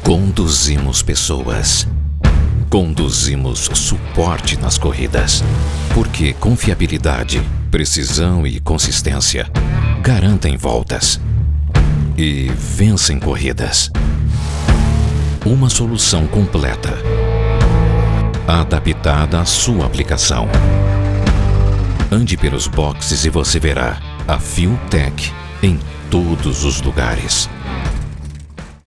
Conduzimos pessoas. Conduzimos suporte nas corridas. Porque confiabilidade, precisão e consistência garantem voltas e vencem corridas. Uma solução completa, adaptada à sua aplicação. Ande pelos boxes e você verá a Fuel Tech em todos os lugares.